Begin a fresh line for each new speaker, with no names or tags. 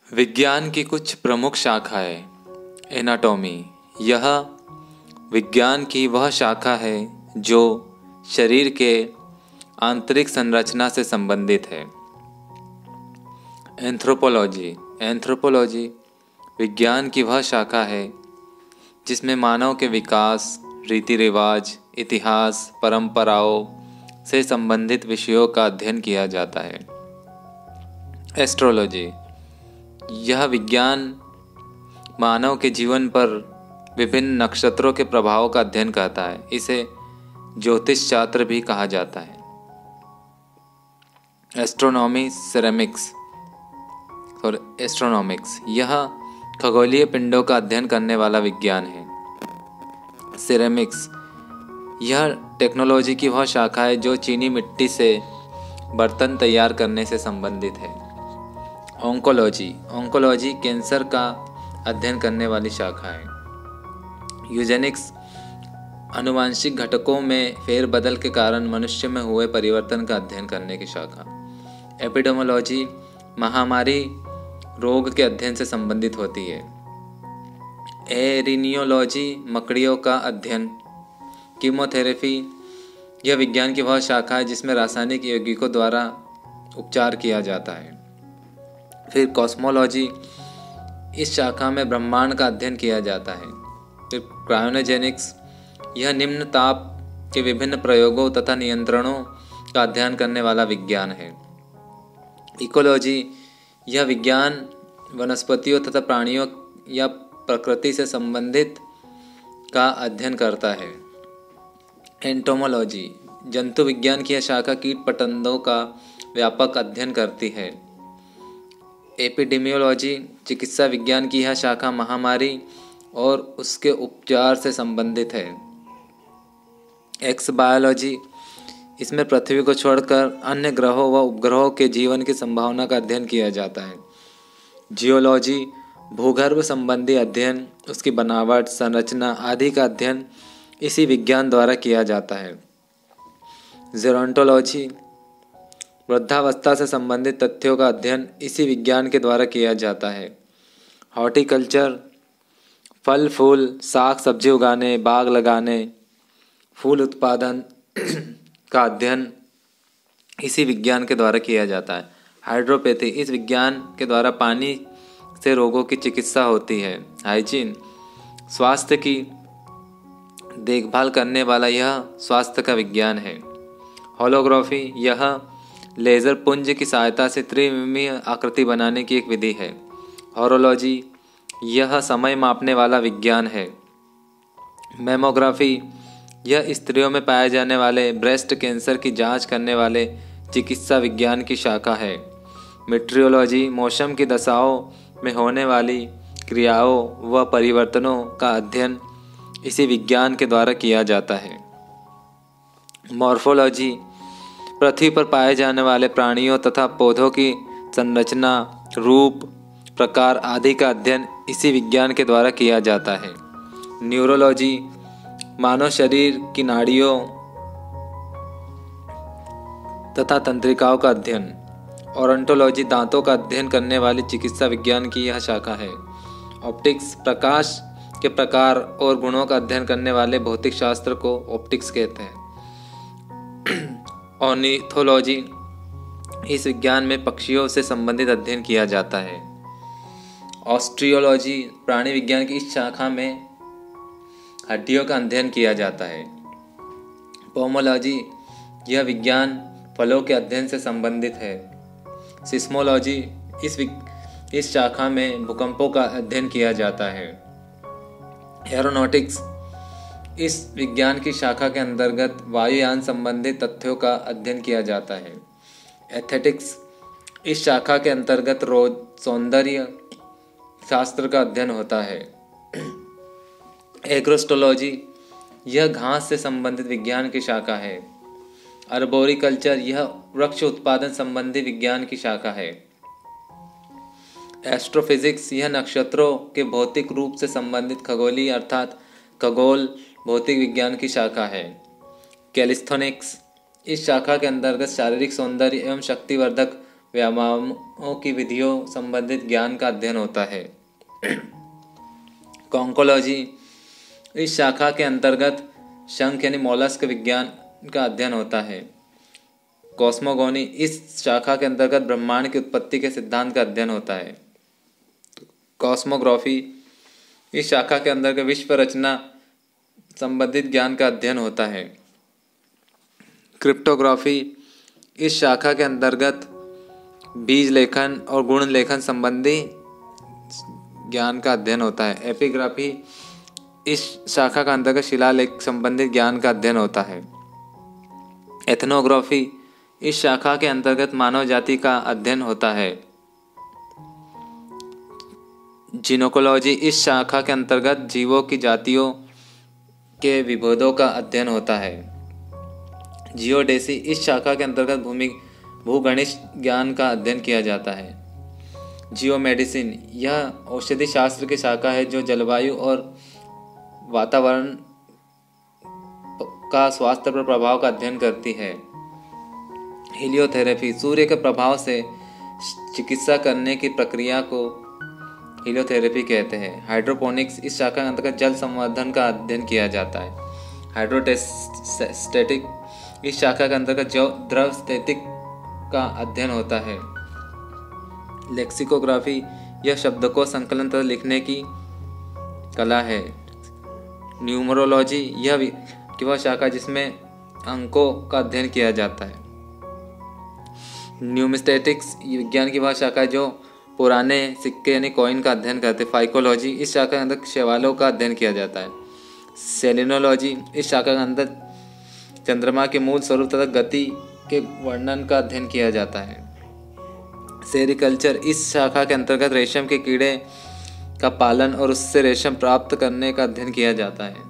विज्ञान की कुछ प्रमुख शाखाएं। एनाटॉमी। यह विज्ञान की वह शाखा है जो शरीर के आंतरिक संरचना से संबंधित है। एंथ्रोपोलॉजी। एंथ्रोपोलॉजी विज्ञान की वह शाखा है जिसमें मानव के विकास, रीति रिवाज, इतिहास, परंपराओं से संबंधित विषयों का अध्ययन किया जाता है। एस्ट्रोलॉजी। यह विज्ञान मानव के जीवन पर विभिन्न नक्षत्रों के प्रभाव का अध्ययन करता है। इसे ज्योतिष शास्त्र भी कहा जाता है। एस्ट्रोनॉमी सेरेमिक्स और एस्ट्रोनॉमिक्स। यह खगोलीय पिंडों का अध्ययन करने वाला विज्ञान है। सेरेमिक्स। यह टेक्नोलॉजी की वह शाखा है जो चीनी मिट्टी से बर्तन तैयार करने से संबंधित है। ऑन्कोलॉजी। ऑन्कोलॉजी कैंसर का अध्ययन करने वाली शाखा है। यूजेनिक्स। आनुवांशिक घटकों में फेरबदल के कारण मनुष्य में हुए परिवर्तन का अध्ययन करने की शाखा। एपिडेमोलॉजी महामारी रोग के अध्ययन से संबंधित होती है। एरिनियोलॉजी मकड़ियों का अध्ययन। कीमोथेरेपी। यह विज्ञान की वह शाखा है जिसमें रासायनिक यौगिकों द्वारा उपचार किया जाता है। फिर कॉस्मोलॉजी। इस शाखा में ब्रह्मांड का अध्ययन किया जाता है। फिर क्रायोजेनिक्स। यह निम्न ताप के विभिन्न प्रयोगों तथा नियंत्रणों का अध्ययन करने वाला विज्ञान है। इकोलॉजी। यह विज्ञान वनस्पतियों तथा प्राणियों या प्रकृति से संबंधित का अध्ययन करता है। एंटोमोलॉजी। जंतु विज्ञान की यह शाखा कीट पतंगों का व्यापक अध्ययन करती है। एपिडेमियोलॉजी चिकित्सा विज्ञान की यह शाखा महामारी और उसके उपचार से संबंधित है। एक्सबायोलॉजी। इसमें पृथ्वी को छोड़कर अन्य ग्रहों व उपग्रहों के जीवन की संभावना का अध्ययन किया जाता है। जियोलॉजी भूगर्भ संबंधी अध्ययन, उसकी बनावट, संरचना आदि का अध्ययन इसी विज्ञान द्वारा किया जाता है। जेरोंटोलॉजी वृद्धावस्था से संबंधित तथ्यों का अध्ययन इसी विज्ञान के द्वारा किया जाता है। हॉर्टिकल्चर फल फूल साग सब्जी उगाने, बाग लगाने, फूल उत्पादन का अध्ययन इसी विज्ञान के द्वारा किया जाता है। हाइड्रोपैथी इस विज्ञान के द्वारा पानी से रोगों की चिकित्सा होती है। हाइजीन स्वास्थ्य की देखभाल करने वाला यह स्वास्थ्य का विज्ञान है। होलोग्राफी यह लेज़र पुंज की सहायता से त्रिविमीय आकृति बनाने की एक विधि है। हॉरोलॉजी यह समय मापने वाला विज्ञान है। मैमोग्राफी यह स्त्रियों में पाए जाने वाले ब्रेस्ट कैंसर की जांच करने वाले चिकित्सा विज्ञान की शाखा है। मीट्रियोलॉजी मौसम की दशाओं में होने वाली क्रियाओं व परिवर्तनों का अध्ययन इसी विज्ञान के द्वारा किया जाता है। मॉर्फोलॉजी पृथ्वी पर पाए जाने वाले प्राणियों तथा पौधों की संरचना, रूप, प्रकार आदि का अध्ययन इसी विज्ञान के द्वारा किया जाता है। न्यूरोलॉजी मानव शरीर की नाड़ियों तथा तंत्रिकाओं का अध्ययन। ओडोंटोलॉजी दांतों का अध्ययन करने वाली चिकित्सा विज्ञान की यह शाखा है। ऑप्टिक्स प्रकाश के प्रकार और गुणों का अध्ययन करने वाले भौतिक शास्त्र को ऑप्टिक्स कहते हैं। ऑर्निथोलॉजी इस विज्ञान में पक्षियों से संबंधित अध्ययन किया जाता है। ऑस्ट्रियोलॉजी प्राणी विज्ञान की इस शाखा में हड्डियों का अध्ययन किया जाता है। पोमोलॉजी यह विज्ञान फलों के अध्ययन से संबंधित है। सिस्मोलॉजी इस शाखा में भूकंपों का अध्ययन किया जाता है। एरोनॉटिक्स इस विज्ञान की शाखा के अंतर्गत वायुयान संबंधित तथ्यों का अध्ययन किया जाता है। एस्थेटिक्स इस शाखा के अंतर्गत सौंदर्य शास्त्र का अध्ययन होता है। एग्रोस्टोलॉजी यह घास से संबंधित विज्ञान की शाखा है। अर्बोरिकल्चर यह वृक्ष उत्पादन संबंधी विज्ञान की शाखा है। एस्ट्रोफिजिक्स यह नक्षत्रों के भौतिक रूप से संबंधित खगोलीय अर्थात खगोल भौतिक विज्ञान की शाखा है। कैलिस्थोनिक्स इस शाखा के अंतर्गत शारीरिक सौंदर्य एवं शक्तिवर्धक व्यायामों की विधियों संबंधित ज्ञान का अध्ययन होता है। कॉन्कोलॉजी इस शाखा के अंतर्गत शंख यानी मॉलस्क विज्ञान का अध्ययन होता है। कॉस्मोगोनी इस शाखा के अंतर्गत ब्रह्मांड की उत्पत्ति के सिद्धांत का अध्ययन होता है। कॉस्मोग्राफी इस शाखा के अंतर्गत विश्व रचना संबंधित ज्ञान का अध्ययन होता है। क्रिप्टोग्राफी इस शाखा के अंतर्गत बीज लेखन और गुण लेखन संबंधी ज्ञान का अध्ययन होता है। एपिग्राफी इस शाखा का अंतर्गत शिलालेख संबंधित ज्ञान का अध्ययन होता है। एथनोग्राफी इस शाखा के अंतर्गत मानव जाति का अध्ययन होता है। जिनोकोलॉजी इस शाखा के अंतर्गत जीवों की जातियों के विभेदों का अध्ययन होता है। जियोडेसी इस शाखा के अंतर्गत भूगणित ज्ञान का अध्ययन किया जाता है। जियोमेडिसिन यह औषधि शास्त्र की शाखा है जो जलवायु और वातावरण का स्वास्थ्य पर प्रभाव का अध्ययन करती है। हीलियोथेरेपी सूर्य के प्रभाव से चिकित्सा करने की प्रक्रिया को हीलियोथेरेपी कहते हैं। हाइड्रोपोनिक्स इस शाखा के अंतर्गत जल संवर्धन का अध्ययन किया जाता है। हाइड्रोस्टैटिक इस शाखा के अंतर्गत द्रव स्थितिक का अध्ययन होता है। लेक्सिकोग्राफी यह शब्दकों संकलन तथा लिखने की कला है। न्यूमरोलॉजी यह वह शाखा जिसमें अंकों का अध्ययन किया जाता है। न्यूमिस्टेटिक्स विज्ञान की वह शाखा है जो पुराने सिक्के यानी कॉइन का अध्ययन करते हैं। फाइकोलॉजी इस शाखा के अंदर शैवालों का अध्ययन किया जाता है। सेलिनोलॉजी इस शाखा के अंदर चंद्रमा के मूल स्वरूप तथा गति के वर्णन का अध्ययन किया जाता है। सेरिकल्चर इस शाखा के अंतर्गत रेशम के कीड़े का पालन और उससे रेशम प्राप्त करने का अध्ययन किया जाता है।